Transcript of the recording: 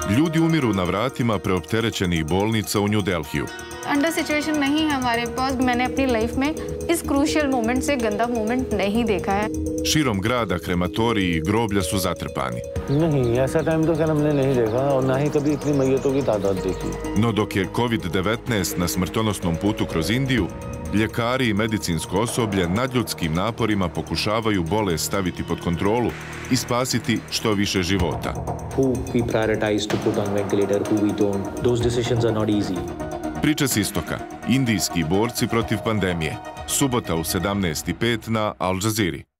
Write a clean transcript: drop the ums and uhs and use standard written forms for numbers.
Ljudi umiru na vratima preopterećenih bolnica u New Delhiju. Under situation नहीं है हमारे पास। मैंने अपनी लाइफ में इस क्रूशियल मोमेंट से गंदा मोमेंट नहीं देखा है। Širom grada krematoriji i groblja su zatrpani. नहीं, ऐसा टाइम तो खैर हमने नहीं देखा और ना ही कभी इतनी मैयतों की तादाद देखी। No dok je COVID-19 na smrtonosnom putu kroz Indiju, ljekari i medicinsko osoblje nadljudskim naporima pokušavaju bolest staviti pod kontrolu i spasiti što više života. Who we prioritize to put on ventilator, who we don't, those decisions are not easy. Priče s istoka. Indijski borci protiv pandemije. Subota u 17:05 na Al Jazeera.